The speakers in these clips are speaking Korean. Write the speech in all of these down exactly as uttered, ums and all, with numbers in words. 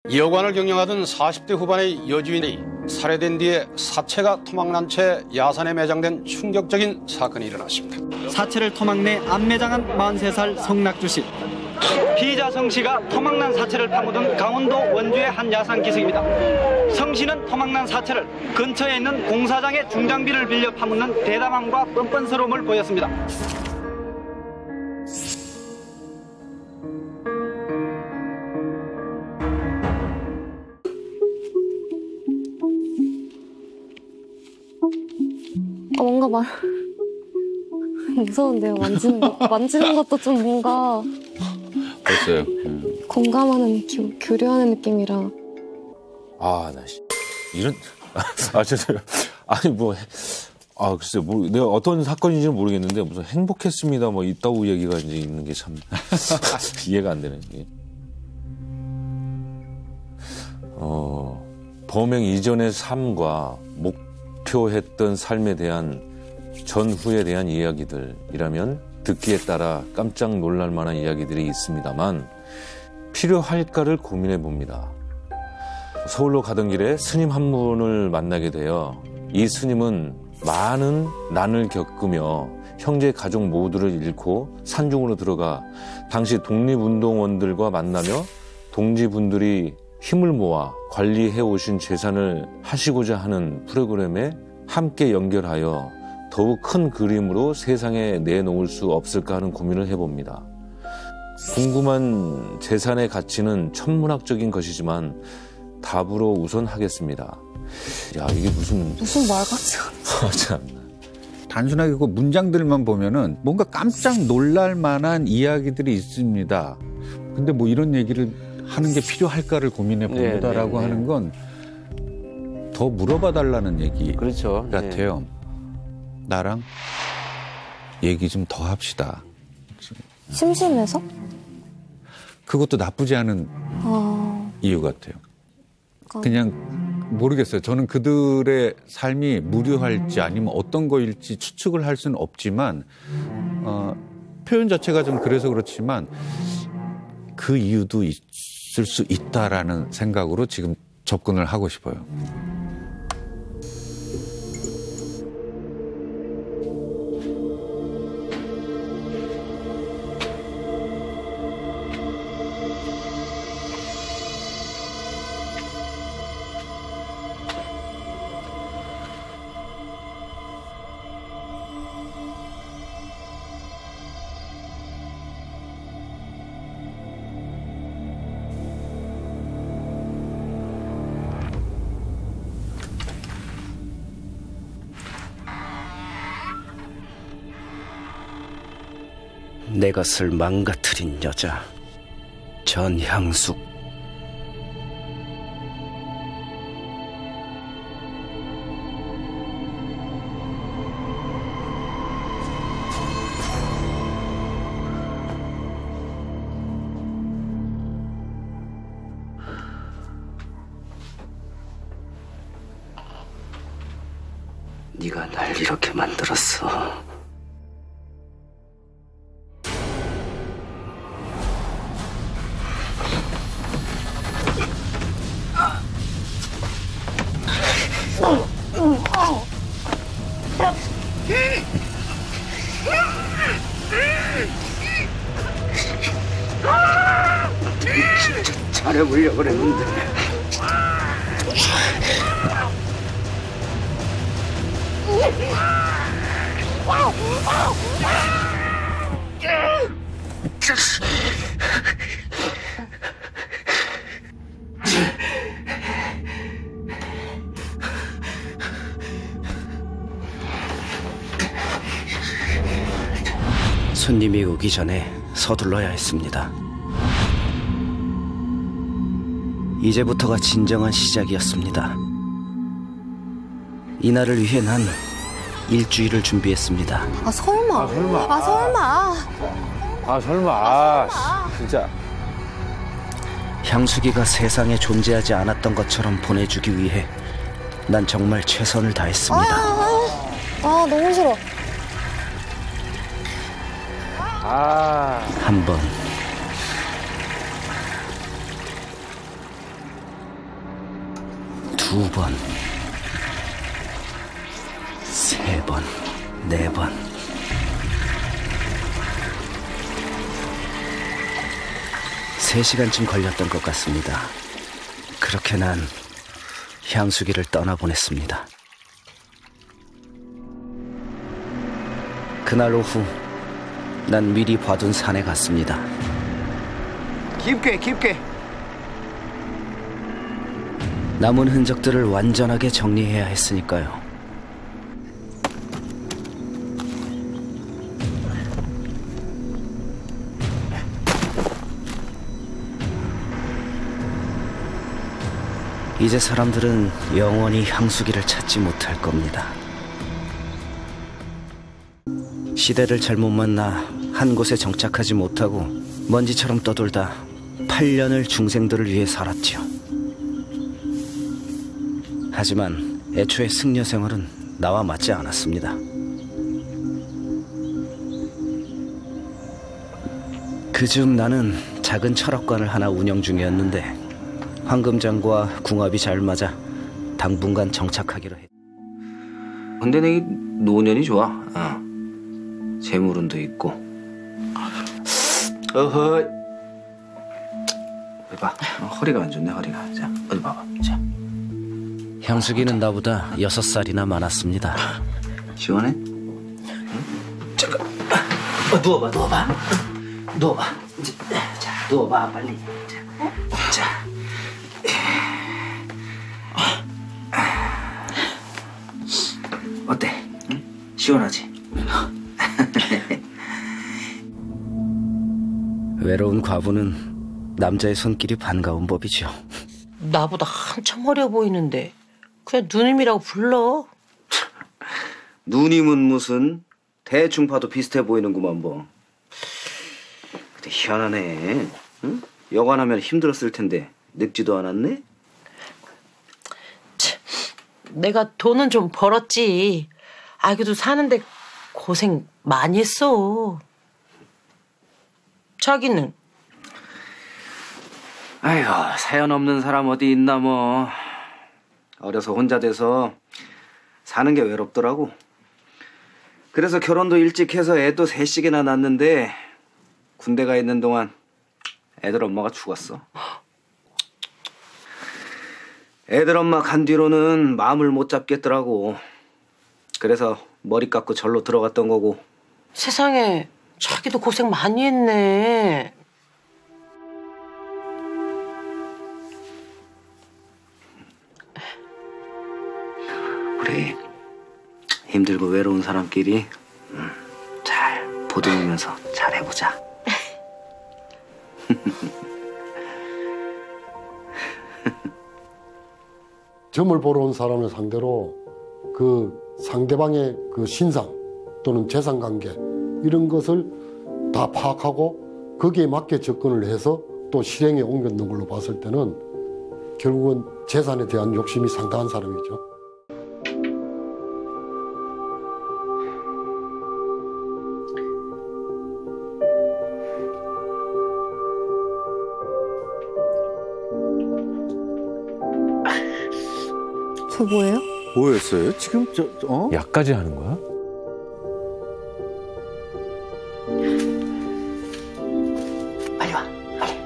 여관을 경영하던 사십 대 후반의 여주인이 살해된 뒤에 사체가 토막난 채 야산에 매장된 충격적인 사건이 일어났습니다. 사체를 토막내 안매장한 마흔세 살 성낙주 씨. 피의자 성 씨가 토막난 사체를 파묻은 강원도 원주의 한 야산 기슭입니다. 성 씨는 토막난 사체를 근처에 있는 공사장의 중장비를 빌려 파묻는 대담함과 뻔뻔스러움을 보였습니다. 어, 뭔가 말 무서운데요. 만지는 거 만지는 것도 좀 뭔가 됐어요. 공감하는 교, 교류하는 느낌이라. 아, 나 씨. 이런 아, 죄송해요. 아니 뭐 아, 글쎄 뭐 내가 어떤 사건인지는 모르겠는데 무슨 행복했습니다 뭐 있다고 얘기가 이제 있는 게 참 이해가 안 되는 게. 어, 범행 이전의 삶과 목표했던 삶에 대한 전후에 대한 이야기들이라면 듣기에 따라 깜짝 놀랄 만한 이야기들이 있습니다만 필요할까를 고민해 봅니다. 서울로 가던 길에 스님 한 분을 만나게 되어 이 스님은 많은 난을 겪으며 형제 가족 모두를 잃고 산중으로 들어가 당시 독립운동원들과 만나며 동지분들이 힘을 모아 관리해 오신 재산을 하시고자 하는 프로그램에 함께 연결하여 더욱 큰 그림으로 세상에 내놓을 수 없을까 하는 고민을 해봅니다. 궁금한 재산의 가치는 천문학적인 것이지만 답으로 우선 하겠습니다. 야, 이게 무슨 무슨 말 같지 않아. 참. 단순하게 그 문장들만 보면은 뭔가 깜짝 놀랄 만한 이야기들이 있습니다. 근데 뭐 이런 얘기를 하는 게 필요할까를 고민해 봅니다라고 네, 네, 네. 하는 건 더 물어봐 달라는 얘기 그렇죠. 같아요. 네. 나랑 얘기 좀 더 합시다. 심심해서? 그것도 나쁘지 않은 어... 이유 같아요. 그냥 모르겠어요. 저는 그들의 삶이 무료할지 아니면 어떤 거일지 추측을 할 수는 없지만 어, 표현 자체가 좀 그래서 그렇지만 그 이유도 있을 수 있다라는 생각으로 지금 접근을 하고 싶어요. 내 것을 망가뜨린 여자 전향숙. 네가 날 이렇게 만들었어. 진짜 잘해보려고 그랬는데. 손님이 오기 전에 서둘러야 했습니다. 이제부터가 진정한 시작이었습니다. 이날을 위해 난 일주일을 준비했습니다. 아 설마. 아 설마. 아 설마. 아 설마. 아 진짜. 향수기가 세상에 존재하지 않았던 것처럼 보내주기 위해 난 정말 최선을 다했습니다. 아, 아 너무 싫어. 아. 한 번, 두 번, 세 번, 네 번. 세 시간쯤 걸렸던 것 같습니다. 그렇게 난 향수기를 떠나보냈습니다. 그날 오후 난 미리 봐둔 산에 갔습니다. 깊게 깊게. 남은 흔적들을 완전하게 정리해야 했으니까요. 이제 사람들은 영원히 향수기를 찾지 못할 겁니다. 시대를 잘못 만나 한 곳에 정착하지 못하고 먼지처럼 떠돌다 팔 년을 중생들을 위해 살았지요. 하지만 애초에 승려 생활은 나와 맞지 않았습니다. 그중 나는 작은 철학관을 하나 운영 중이었는데 황금장과 궁합이 잘 맞아 당분간 정착하기로 했. 근데 내 노년이 좋아. 어. 재물운도 있고. 어허. 봐. 어, 허리가 안 좋네 허리가. 자 어디 봐봐. 자. 향수기는 나보다 여섯 살이나 많았습니다. 시원해? 응? 잠깐. 어, 누워봐 누워봐. 누워봐. 이제, 자 누워봐 빨리. 자. 자. 어때? 응? 시원하지? 외로운 과부는 남자의 손길이 반가운 법이죠. 나보다 한참 어려 보이는데 그냥 누님이라고 불러. 누님은 무슨 대충 봐도 비슷해 보이는구만 뭐. 근데 희한하네. 응? 여관하면 힘들었을 텐데 늙지도 않았네? 참, 내가 돈은 좀 벌었지. 아 그래도 사는데 고생 많이 했어. 자기는? 아휴 사연 없는 사람 어디 있나 뭐. 어려서 혼자 돼서 사는 게 외롭더라고. 그래서 결혼도 일찍 해서 애도 셋씩이나 낳았는데 군대 가 있는 동안 애들 엄마가 죽었어. 애들 엄마 간 뒤로는 마음을 못 잡겠더라고. 그래서 머리 깎고 절로 들어갔던 거고. 세상에 자기도 고생 많이 했네. 우리 힘들고 외로운 사람끼리 음, 잘 보듬으면서 잘 해보자. 점을 보러 온 사람을 상대로 그 상대방의 그 신상 또는 재산관계 이런 것을 다 파악하고 거기에 맞게 접근을 해서 또 실행에 옮겼는 걸로 봤을 때는 결국은 재산에 대한 욕심이 상당한 사람이죠. 저 뭐예요? 뭐였어요? 지금 저, 저 어? 약까지 하는 거야? 빨리 와, 빨리.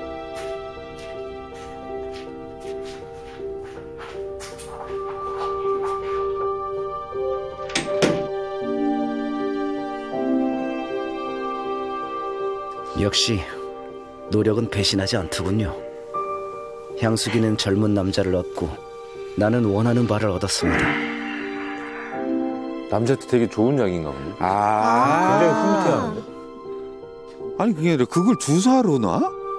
역시 노력은 배신하지 않더군요. 향수기는 젊은 남자를 얻고 나는 원하는 바를 얻었습니다. 남자한테 되게 좋은 약인가 보네. 아, 굉장히 흐뭇해하는데. 아니 그게 아니라 그걸 주사로 놔?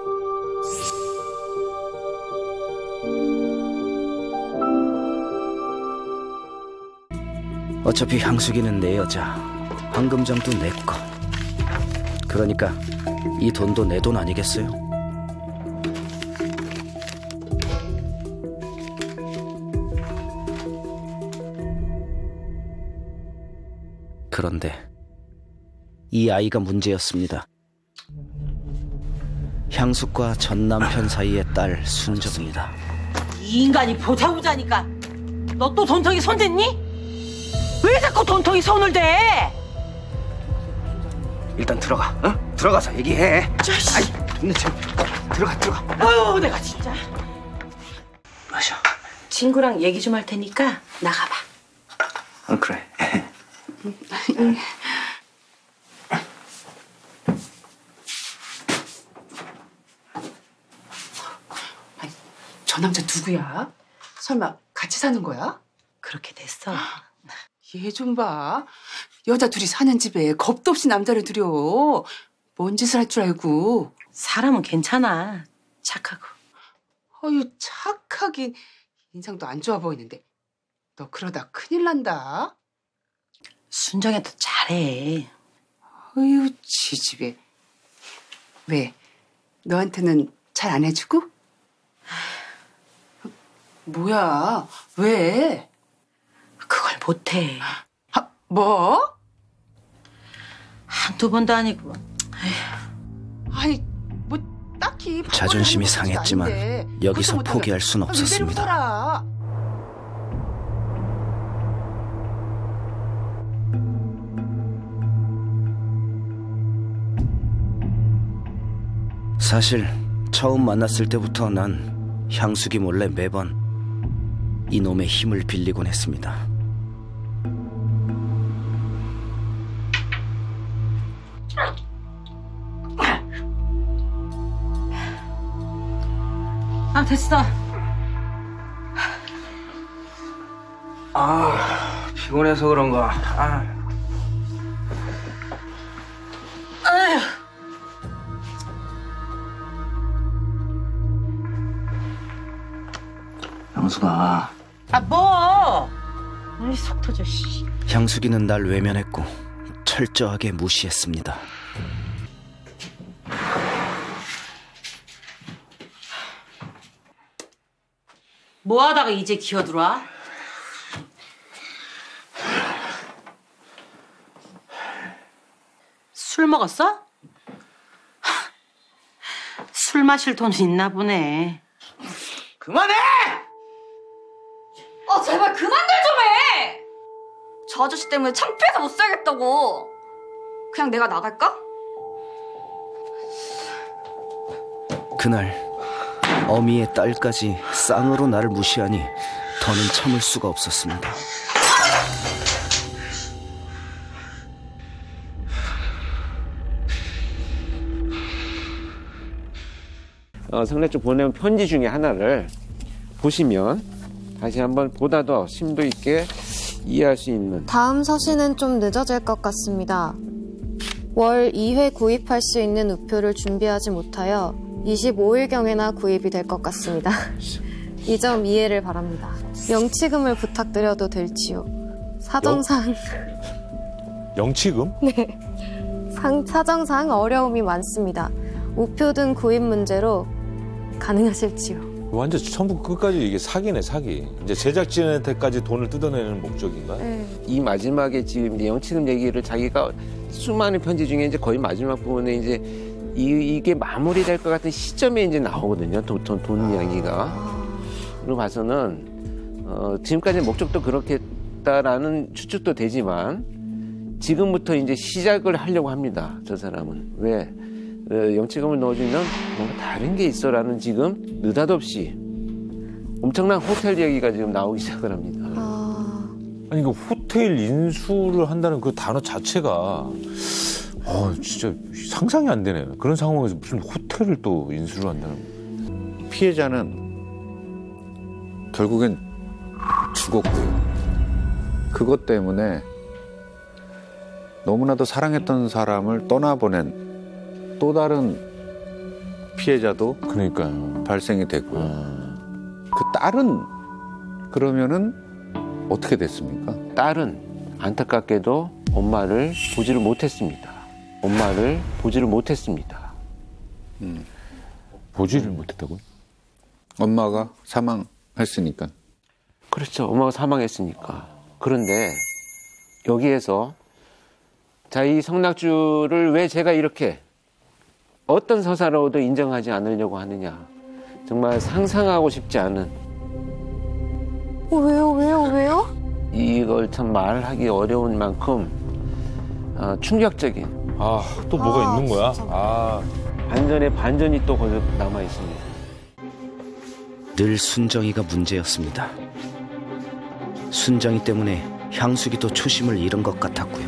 어차피 향수기는 내 여자, 황금장도 내 거. 그러니까 이 돈도 내 돈 아니겠어요? 그런데 이 아이가 문제였습니다. 향숙과 전 남편 사이의 딸 순정입니다. 이 인간이 보자 보자니까 너 또 돈통이 손댔니? 왜 자꾸 돈통이 손을 대? 일단 들어가. 어? 들어가서 얘기해. 자식. 아이, 동네 좀 들어가 들어가. 아유, 내가 진짜. 마셔. 친구랑 얘기 좀 할 테니까 나가봐. 어, 그래. 아니, 저 남자 누구야? 설마 같이 사는 거야? 그렇게 됐어. 얘 좀 봐. 여자 둘이 사는 집에 겁도 없이 남자를 들여. 뭔 짓을 할 줄 알고. 사람은 괜찮아. 착하고. 어휴, 착하긴. 인상도 안 좋아 보이는데. 너 그러다 큰일 난다. 순정이도 잘해. 어휴, 지집애. 왜? 너한테는 잘 안 해주고? 뭐야? 왜? 그걸 못해. 아, 뭐? 한두 번도 아니고. 아니, 뭐 딱히 자존심이 상했지만 여기서 포기할 순 없었습니다. 사실 처음 만났을 때부터 난 향수기 몰래 매번 이놈의 힘을 빌리곤 했습니다. 아, 됐어. 아, 피곤해서 그런가. 아. 아휴. 향수가. 아, 뭐? 아이, 속 터져, 씨. 향수기는 날 외면했고 철저하게 무시했습니다. 뭐 하다가 이제 기어들어와? 술 먹었어? 술 마실 돈 있나 보네. 그만해! 아, 제발 그만들 좀 해! 저 아저씨 때문에 창피해서 못 살겠다고. 그냥 내가 나갈까? 그날 어미의 딸까지 쌍으로 나를 무시하니 더는 참을 수가 없었습니다. 어, 성낙주 보내온 편지 중에 하나를 보시면 다시 한번 보다 더 심도 있게 이해할 수 있는. 다음 서신은 좀 늦어질 것 같습니다. 월 이 회 구입할 수 있는 우표를 준비하지 못하여 이십오 일경에나 구입이 될 것 같습니다. 이 점 이해를 바랍니다. 영치금을 부탁드려도 될지요? 사정상... 영치금? 네. 상, 사정상 어려움이 많습니다. 우표 등 구입 문제로 가능하실지요? 완전 처음부터 끝까지 이게 사기네, 사기. 이제 제작진한테까지 돈을 뜯어내는 목적인가? 네. 이 마지막에 지금 이제 영치금 얘기를 자기가 수많은 편지 중에 이제 거의 마지막 부분에 이제 이, 이게 마무리될 것 같은 시점에 이제 나오거든요. 돈, 돈, 돈 이야기가. 그리고 봐서는, 어, 지금까지 목적도 그렇겠다라는 추측도 되지만, 지금부터 이제 시작을 하려고 합니다. 저 사람은. 왜? 어, 영치금을 넣어주면 뭔가 다른 게 있어라는 지금 느닷없이 엄청난 호텔 얘기가 지금 나오기 시작을 합니다. 아... 아니, 그 호텔 인수를 한다는 그 단어 자체가, 어, 진짜 상상이 안 되네요. 그런 상황에서 무슨 호텔을 또 인수를 한다는. 피해자는 결국엔 죽었고요. 그것 때문에 너무나도 사랑했던 사람을 떠나보낸 또 다른 피해자도 그러니까요. 발생이 됐고요. 아... 그 딸은 그러면은 어떻게 됐습니까? 딸은 안타깝게도 엄마를 보지를 못했습니다. 엄마를 보지를 못했습니다. 음. 보지를 못했다고요? 엄마가 사망했으니까. 그렇죠. 엄마가 사망했으니까. 그런데 여기에서 자, 이 성낙주를 왜 제가 이렇게 어떤 서사로도 인정하지 않으려고 하느냐. 정말 상상하고 싶지 않은 어, 왜요, 왜요, 왜요? 이걸 참 말하기 어려운 만큼 어, 충격적인. 아, 또 뭐가 아, 있는 거야? 진짜. 아, 반전에 반전이 또 거기서 남아 있습니다. 늘 순정이가 문제였습니다. 순정이 때문에 향수기도 초심을 잃은 것 같았고요.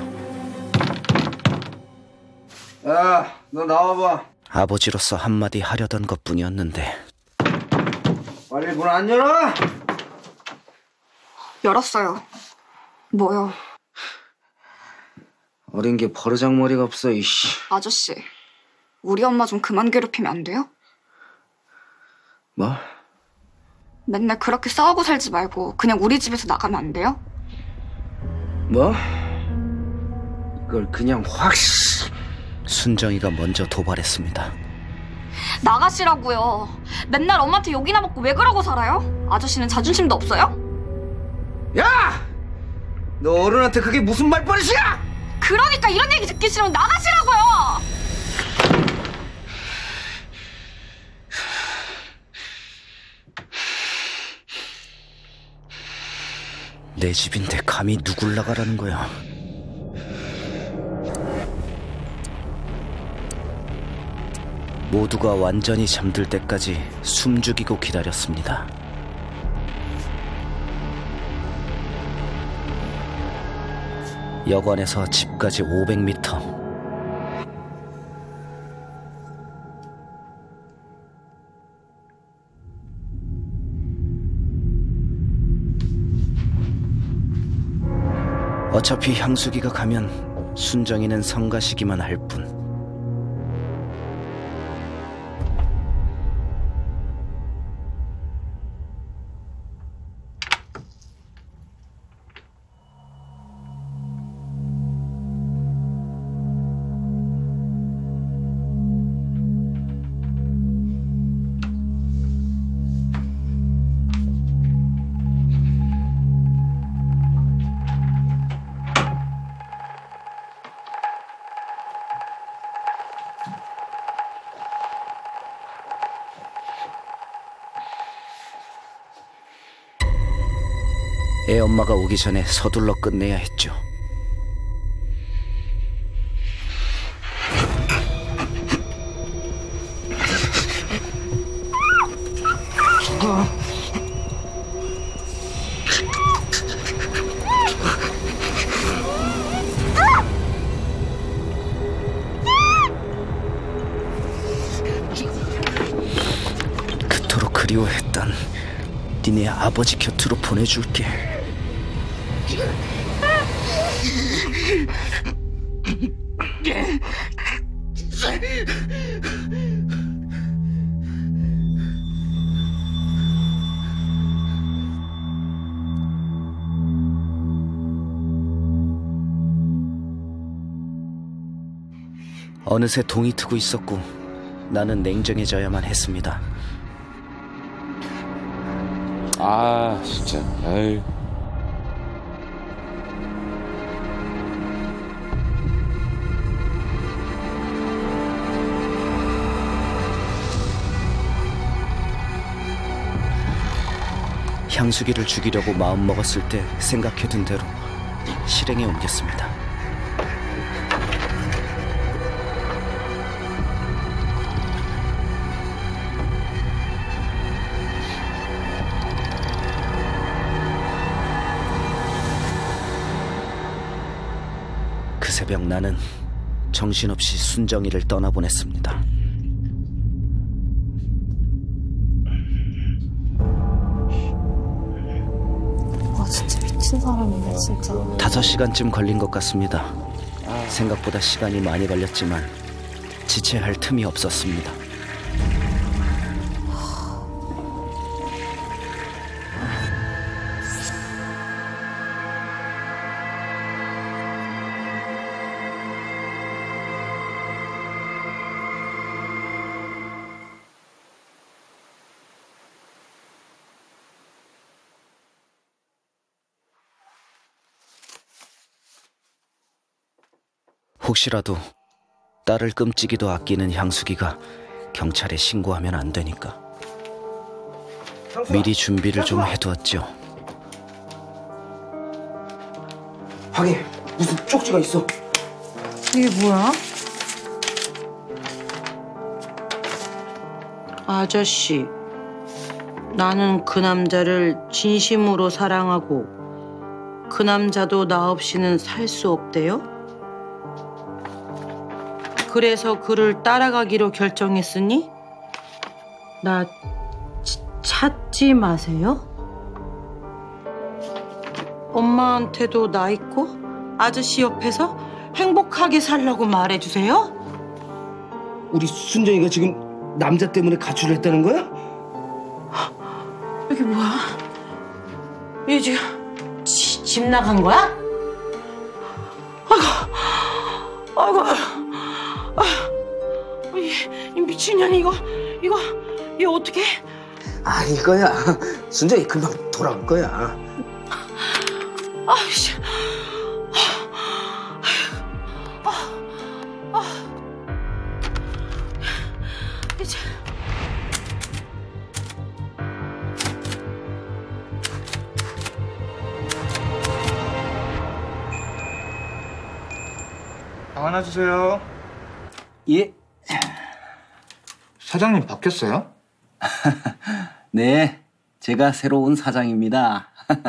야, 너 나와봐. 아버지로서 한마디 하려던 것뿐이었는데. 빨리 문 안 열어! 열었어요. 뭐요? 어린 게 버르장머리가 없어, 이씨. 아저씨, 우리 엄마 좀 그만 괴롭히면 안 돼요? 뭐? 맨날 그렇게 싸우고 살지 말고 그냥 우리 집에서 나가면 안 돼요? 뭐? 이걸 그냥 확... 순정이가 먼저 도발했습니다. 나가시라고요. 맨날 엄마한테 욕이나 먹고 왜 그러고 살아요? 아저씨는 자존심도 없어요? 야! 너 어른한테 그게 무슨 말버릇이야! 그러니까 이런 얘기 듣기 싫으면 나가시라고요! 내 집인데 감히 누굴 나가라는 거야. 모두가 완전히 잠들 때까지 숨죽이고 기다렸습니다. 여관에서 집까지 오백 미터. 어차피 향수기가 가면 순정이는 성가시기만 할 뿐. 애 엄마가 오기 전에 서둘러 끝내야 했죠. 그토록 그리워했던 니네 아버지 곁으로 보내줄게. 어느새 동이 트고 있었고 나는 냉정해져야만 했습니다. 아, 진짜. 에이. 향수기를 죽이려고 마음먹었을 때 생각해둔 대로 실행에 옮겼습니다. 그 새벽 나는 정신없이 순정이를 떠나보냈습니다. 와, 진짜 미친 사람이네, 진짜. 다섯 시간쯤 걸린 것 같습니다. 생각보다 시간이 많이 걸렸지만 지체할 틈이 없었습니다. 혹시라도 딸을 끔찍이도 아끼는 향수기가 경찰에 신고하면 안 되니까 미리 준비를 좀 해두었죠. 방에 무슨 쪽지가 있어. 이게 뭐야? 아저씨, 나는 그 남자를 진심으로 사랑하고 그 남자도 나 없이는 살 수 없대요. 그래서 그를 따라가기로 결정했으니 나 치, 찾지 마세요. 엄마한테도 나 있고 아저씨 옆에서 행복하게 살라고 말해주세요. 우리 순정이가 지금 남자 때문에 가출을 했다는 거야? 이게 뭐야? 얘 지금 지, 집 나간 거야? 아이고, 아이고, 아이고, 이, 이 미친년이 이거, 이거, 이거 어떻게? 아, 이거야. 순정이 금방 돌아올 거야. 아이씨. 이제. 방 하나 주세요. 예. 사장님 바뀌었어요? 네, 제가 새로운 사장입니다.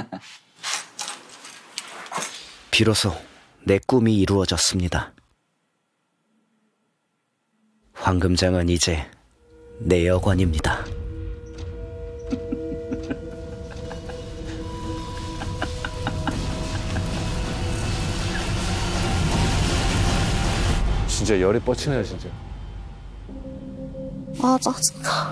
비로소 내 꿈이 이루어졌습니다. 황금장은 이제 내 여관입니다. 진짜 열이 뻗치네요, 진짜. 아, 짜증나.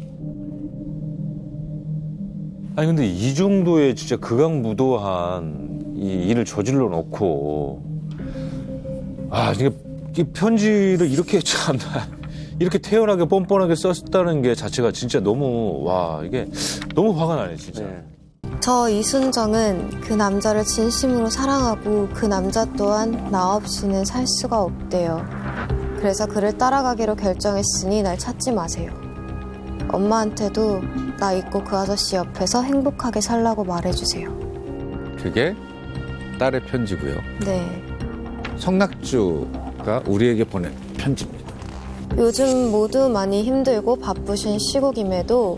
아니 근데 이 정도의 진짜 극악무도한 이 일을 저질러 놓고 아 이게 이 편지를 이렇게 참 이렇게 태연하게 뻔뻔하게 썼다는 게 자체가 진짜 너무 와 이게 너무 화가 나네 진짜. 네. 저 이순정은 그 남자를 진심으로 사랑하고 그 남자 또한 나 없이는 살 수가 없대요. 그래서 그를 따라가기로 결정했으니 날 찾지 마세요. 엄마한테도 나 있고 그 아저씨 옆에서 행복하게 살라고 말해주세요. 그게 딸의 편지고요. 네. 성낙주가 우리에게 보낸 편지입니다. 요즘 모두 많이 힘들고 바쁘신 시국임에도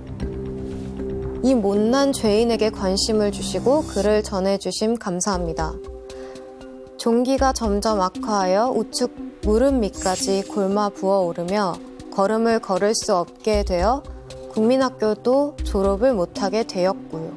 이 못난 죄인에게 관심을 주시고 글을 전해주심 감사합니다. 종기가 점점 악화하여 우측 무릎 밑까지 골마 부어오르며 걸음을 걸을 수 없게 되어 국민학교도 졸업을 못하게 되었고요.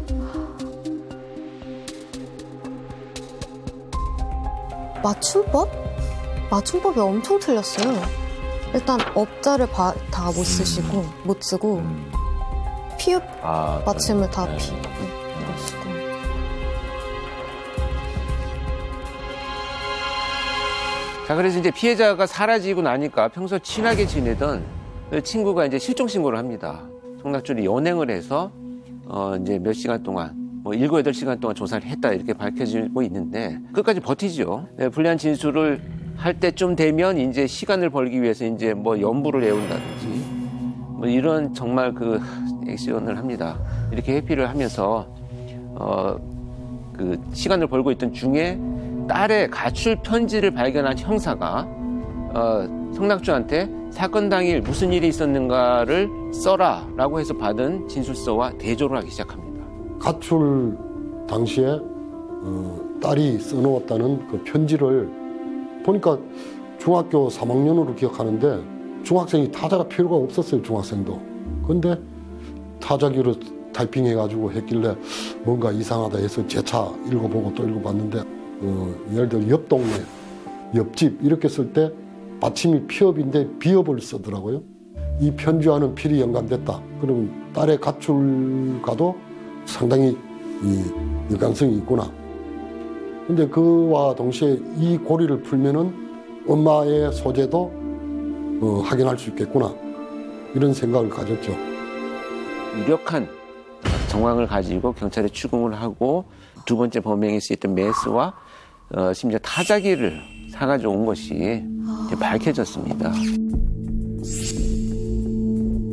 맞춤법? 맞춤법이 엄청 틀렸어요. 일단 업자를 다 못 쓰시고 못 쓰고 피읍 아, 맞춤을 다 네. 피, 못 쓰고. 자, 그래서 이제 피해자가 사라지고 나니까 평소 친하게 지내던 그 친구가 이제 실종 신고를 합니다. 성낙주를 연행을 해서 어 이제 몇 시간 동안 뭐 일곱 여덟 시간 동안 조사를 했다 이렇게 밝혀지고 있는데 끝까지 버티죠. 네, 불리한 진술을 할 때쯤 되면 이제 시간을 벌기 위해서 이제 뭐 연부를 외운다든지 뭐 이런 정말 그 액션을 합니다. 이렇게 회피를 하면서 어 그 시간을 벌고 있던 중에 딸의 가출 편지를 발견한 형사가 어, 성낙주한테 사건 당일 무슨 일이 있었는가를 써라라고 해서 받은 진술서와 대조를 하기 시작합니다. 가출 당시에 어, 딸이 써놓았다는 그 편지를 보니까 중학교 삼 학년으로 기억하는데 중학생이 타자가 필요가 없었어요. 중학생도. 근데 타자기로 타이핑해가지고 했길래 뭔가 이상하다 해서 재차 읽어보고 또 읽어봤는데 어, 예를 들어 옆 동네, 옆집 이렇게 쓸 때 받침이 피업인데 비업을 쓰더라고요. 이 편지와는 필히 연관됐다. 그러면 딸의 가출과도 상당히 이 연관성이 있구나. 근데 그와 동시에 이 고리를 풀면은 엄마의 소재도 어, 확인할 수 있겠구나. 이런 생각을 가졌죠. 유력한 정황을 가지고 경찰에 추궁을 하고 두 번째 범행에 쓰였던 메스와 어, 심지어 타자기를 사가지고 온 것이 이제 밝혀졌습니다.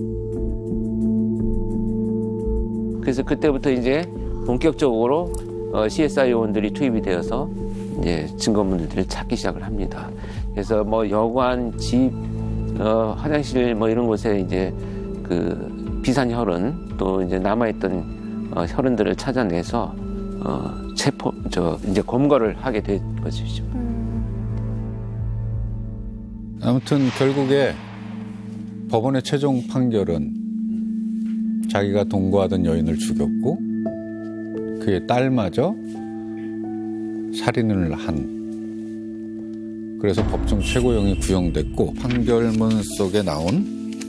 그래서 그때부터 이제 본격적으로 어, 씨에스아이 요원들이 투입이 되어서 이제 증거물들을 찾기 시작을 합니다. 그래서 뭐 여관, 집, 어, 화장실 뭐 이런 곳에 이제 그 비산 혈흔 또 이제 남아있던 어, 혈흔들을 찾아내서 어, 체포 저 이제 검거를 하게 된 것이죠. 아무튼 결국에 법원의 최종 판결은 자기가 동거하던 여인을 죽였고 그의 딸마저 살인을 한. 그래서 법정 최고형이 구형됐고 판결문 속에 나온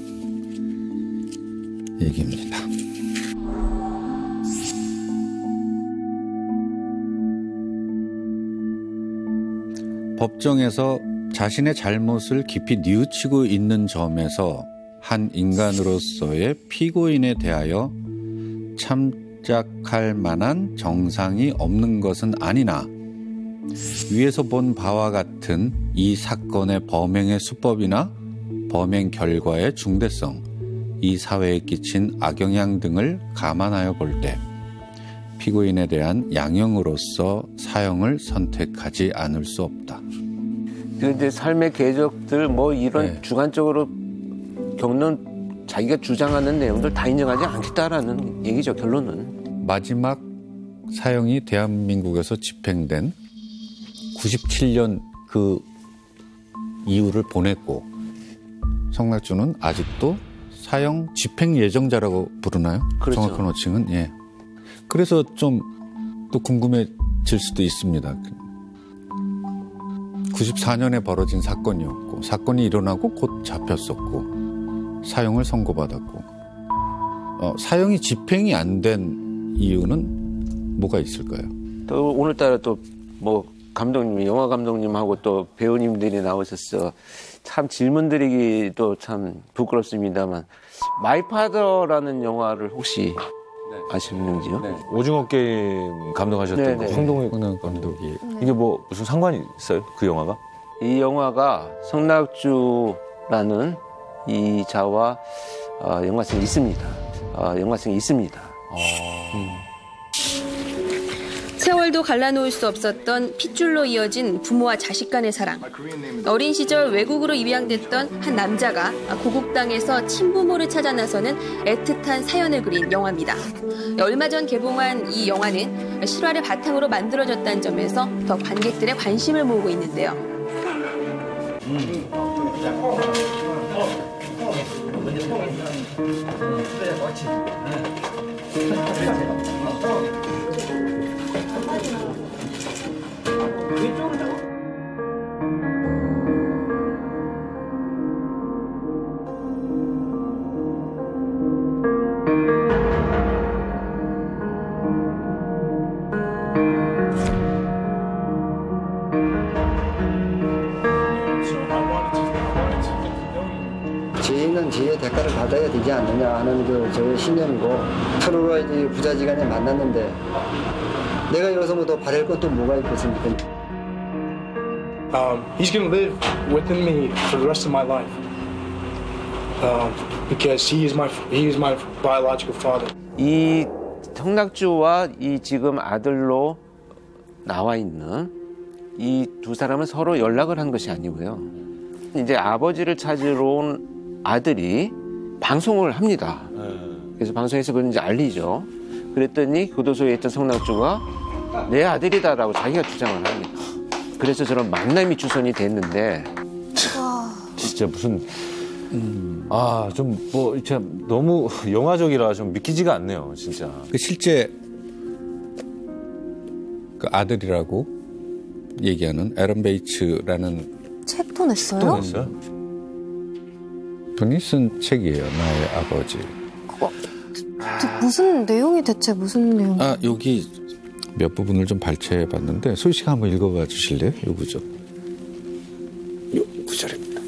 얘기입니다. 법정에서 자신의 잘못을 깊이 뉘우치고 있는 점에서 한 인간으로서의 피고인에 대하여 참작할 만한 정상이 없는 것은 아니나 위에서 본 바와 같은 이 사건의 범행의 수법이나 범행 결과의 중대성, 이 사회에 끼친 악영향 등을 감안하여 볼 때 피고인에 대한 양형으로서 사형을 선택하지 않을 수 없다. 그 이제 삶의 궤적들 뭐 이런 네. 주관적으로 겪는 자기가 주장하는 내용들 다 인정하지 않겠다라는 얘기죠. 결론은. 마지막 사형이 대한민국에서 집행된 구십칠 년 그 이후를 보냈고 성낙주는 아직도 사형 집행 예정자라고 부르나요? 그렇죠. 정확한 호칭은. 예. 그래서 좀 또 궁금해질 수도 있습니다. 구십사 년에 벌어진 사건이었고 사건이 일어나고 곧 잡혔었고 사형을 선고받았고 어, 사형이 집행이 안 된 이유는 뭐가 있을까요? 또 오늘따라 또 뭐 감독님, 영화 감독님하고 또 배우님들이 나오셔서 참 질문 드리기도 참 부끄럽습니다만 마이파더라는 영화를 혹시 아시는지요? 네. 오징어 게임 감독하셨던 네네. 황동익 감독이 이게 뭐 무슨 상관이 있어요? 그 영화가? 이 영화가 성낙주라는 이 자와 어, 연관성이 있습니다. 어, 연관성이 있습니다. 음. 세월도 갈라놓을 수 없었던 핏줄로 이어진 부모와 자식 간의 사랑. 어린 시절 외국으로 입양됐던 한 남자가 고국 땅에서 친부모를 찾아 나서는 애틋한 사연을 그린 영화입니다. 얼마 전 개봉한 이 영화는 실화를 바탕으로 만들어졌다는 점에서 더 관객들의 관심을 모으고 있는데요. 죄인은 죄의 대가를 받아야 되지 않느냐 하는 그 저의 신념이고 서로가 이제 부자지간에 만났는데 내가 여기서 뭐 더 바랄 것도 뭐가 있겠습니까? Um, he's going to live within me for the rest of my life um, because he is my he is my biological father. 이 성낙주와 이 지금 아들로 나와 있는 이 두 사람은 서로 연락을 한 것이 아니고요. 이제 아버지를 찾으러 온 아들이 방송을 합니다. 그래서 방송에서 그걸 이제 알리죠. 그랬더니 교도소에 있던 성낙주가 내 아들이다라고 자기가 주장을 합니다. 그래서 저런 만남이 주선이 됐는데 진짜 무슨 아 좀 뭐 참 너무 영화적이라 좀 믿기지가 않네요, 진짜. 그 실제 그 아들이라고 얘기하는 에런 베이츠라는 책도 냈어요? 또 냈어요? 분이 쓴 책이에요. 나의 아버지. 그거 무슨 내용이 대체 무슨 내용? 아 여기 몇 부분을 좀 발췌해봤는데 소희 씨가 한번 읽어봐 주실래요? 요 구절. 요 구절입니다.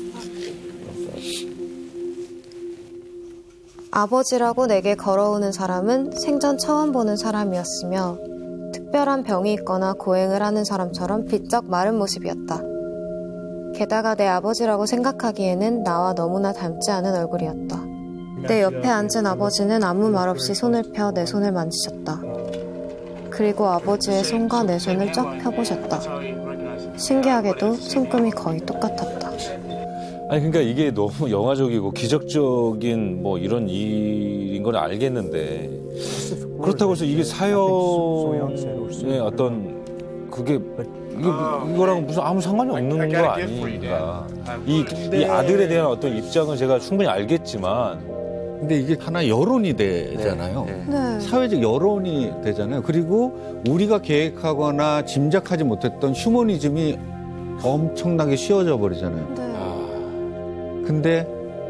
아버지라고 내게 걸어오는 사람은 생전 처음 보는 사람이었으며 특별한 병이 있거나 고행을 하는 사람처럼 비쩍 마른 모습이었다. 게다가 내 아버지라고 생각하기에는 나와 너무나 닮지 않은 얼굴이었다. 내 옆에 앉은 아버지는 아무 말 없이 손을 펴 내 손을 만지셨다. 그리고 아버지의 손과 내 손을 쫙 펴보셨다. 신기하게도 손금이 거의 똑같았다. 아니 그러니까 이게 너무 영화적이고 기적적인 뭐 이런 일인 건 알겠는데 그렇다고 해서 이게 사형의 어떤 그게 이게 이거랑 무슨 아무 상관이 없는 거 아닌가. 이, 이 아들에 대한 어떤 입장은 제가 충분히 알겠지만 근데 이게 하나 여론이 되잖아요. 네. 네. 사회적 여론이 되잖아요. 그리고 우리가 계획하거나 짐작하지 못했던 휴머니즘이 엄청나게 씌워져 버리잖아요. 네. 아, 근데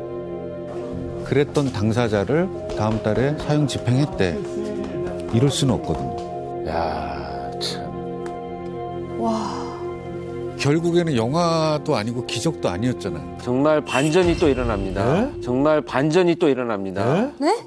그랬던 당사자를 다음 달에 사형 집행했대. 이럴 수는 없거든요. 야, 참. 와. 결국에는 영화도 아니고 기적도 아니었잖아요. 정말 반전이 또 일어납니다. 네? 정말 반전이 또 일어납니다. 네?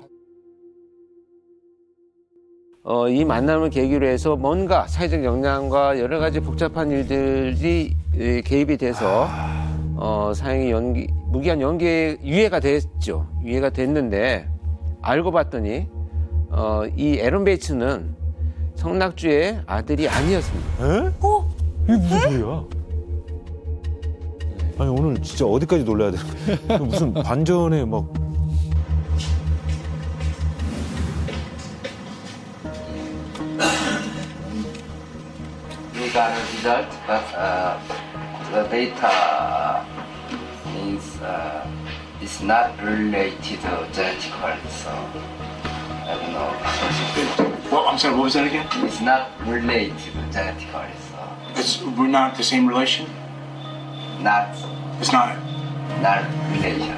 어, 이 만남을 계기로 해서 뭔가 사회적 역량과 여러 가지 복잡한 일들이 개입이 돼서 어, 사형이 연기, 무기한 연기에 유예가 됐죠. 유예가 됐는데 알고 봤더니 어, 이 에런 베이츠는 성낙주의 아들이 아니었습니다. 에? 어? 이게 무슨 소리야? 아니 오늘 진짜 어디까지 놀라야 되는 거야? 무슨 반전에 막 We got a result, but uh, the data is uh, is not related genetically, so I don't know. Well, I'm sorry, what was that again? It's not related genetically, so It's, we're not the same relation? not It's not. not relation.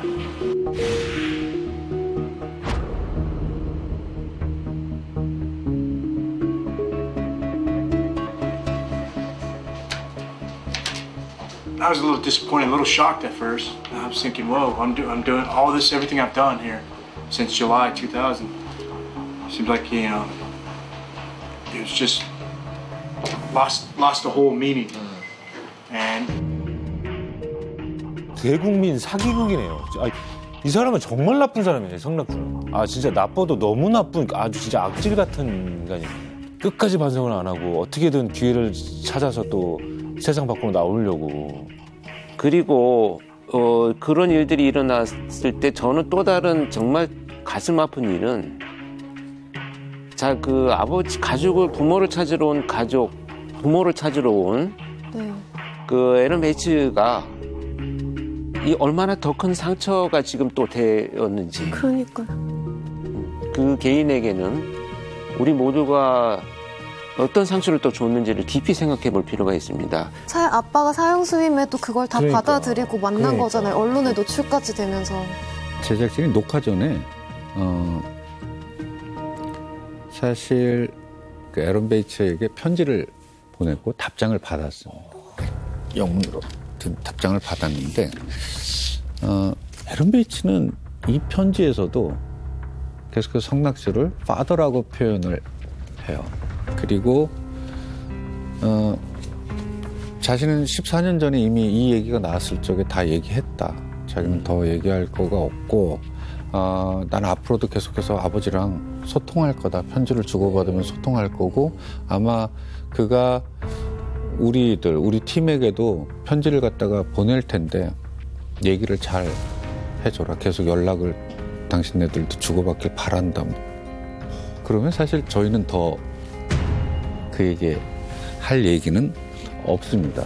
I was a little disappointed, a little shocked at first. I was thinking, whoa, I'm, do- I'm doing all this, everything I've done here since July two thousand. Seems like, you know, it was just lost, lost the whole meaning. And 대국민 사기극이네요. 아, 이 사람은 정말 나쁜 사람이네, 성낙주는. 아, 진짜 나빠도 너무 나쁜, 아주 진짜 악질 같은 인간이네. 끝까지 반성을 안 하고 어떻게든 기회를 찾아서 또 세상 밖으로 나오려고. 그리고 어, 그런 일들이 일어났을 때 저는 또 다른 정말 가슴 아픈 일은 자, 그 아버지 가족을 부모를 찾으러 온 가족, 부모를 찾으러 온 그 에런 베이츠가 이 얼마나 더 큰 상처가 지금 또 되었는지. 그러니까요. 그 개인에게는 우리 모두가 어떤 상처를 또 줬는지를 깊이 생각해 볼 필요가 있습니다. 사, 아빠가 사형수임에도 그걸 다 그러니까. 받아들이고 만난 그러니까. 거잖아요. 언론에 노출까지 되면서. 제작진이 녹화 전에 어, 사실 그 에런 베이츠에게 편지를 보냈고 답장을 받았습니다. 영문으로 답장을 받았는데 어, 에런 베이츠는 이 편지에서도 계속해서 성낙주를 파더라고 표현을 해요. 그리고 어, 자신은 십사 년 전에 이미 이 얘기가 나왔을 적에 다 얘기했다. 자기는 더 얘기할 거가 없고 어, 나는 앞으로도 계속해서 아버지랑 소통할 거다. 편지를 주고받으면 소통할 거고 아마 그가 우리들, 우리 팀에게도 편지를 갖다가 보낼 텐데 얘기를 잘 해줘라. 계속 연락을 당신네들도 주고받길 바란다. 그러면 사실 저희는 더 그에게 할 얘기는 없습니다.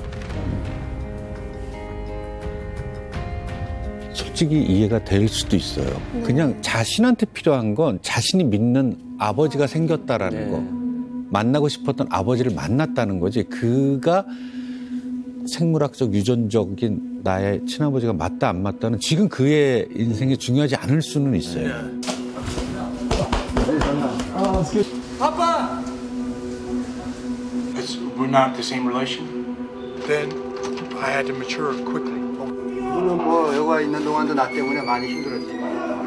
솔직히 이해가 될 수도 있어요. 네. 그냥 자신한테 필요한 건 자신이 믿는 아버지가 생겼다라는 네. 거. 만나고 싶었던 아버지를 만났다는 거지. 그가 생물학적, 유전적인 나의 친아버지가 맞다 안 맞다는 지금 그의 인생에 중요하지 않을 수는 있어요. Papa! It's, we're not the same relation. Then I had to mature quickly. 너는 뭐 여가 있는 동안도 나 때문에 많이 힘들었지.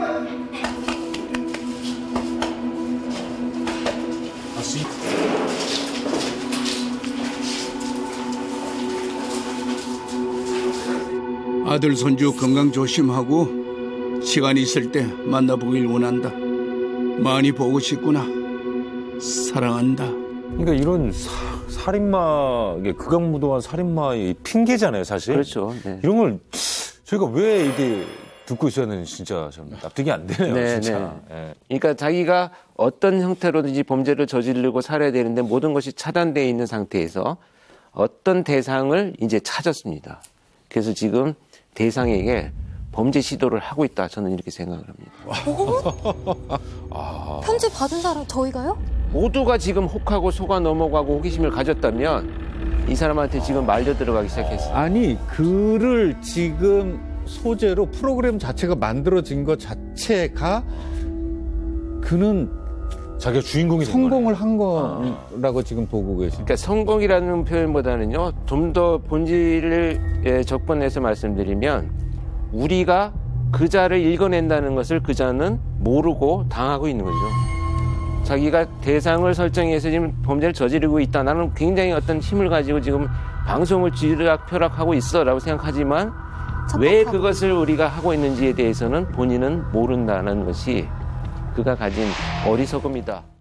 아들 손주 건강 조심하고 시간 있을 때 만나보길 원한다. 많이 보고 싶구나. 사랑한다. 그러니까 이런 사, 살인마, 이게 극악무도한 살인마의 핑계잖아요, 사실. 그렇죠. 네. 이런 걸 저희가 왜 이게 듣고 있어야 되는지 진짜 좀 납득이 안 되네요, 네, 진짜. 네. 네. 그러니까 자기가 어떤 형태로든지 범죄를 저지르고 살아야 되는데 모든 것이 차단되어 있는 상태에서 어떤 대상을 이제 찾았습니다. 그래서 지금 대상에게 범죄 시도를 하고 있다. 저는 이렇게 생각을 합니다. 아... 편지 받은 사람 저희가요? 모두가 지금 혹하고 속아 넘어가고 호기심을 가졌다면 이 사람한테 지금 말려 들어가기 시작했어요. 아니, 글을 지금 소재로 프로그램 자체가 만들어진 것 자체가 그는 자기가 주인공이 성공을 한 거라고 아. 지금 보고 계십니다. 그러니까 성공이라는 표현보다는요, 좀 더 본질을 접근해서 말씀드리면 우리가 그자를 읽어낸다는 것을 그자는 모르고 당하고 있는 거죠. 자기가 대상을 설정해서 지금 범죄를 저지르고 있다. 나는 굉장히 어떤 힘을 가지고 지금 방송을 쥐락펴락하고 있어라고 생각하지만 왜 그것을 우리가 하고 있는지에 대해서는 본인은 모른다는 것이 그가 가진 어리석음이다.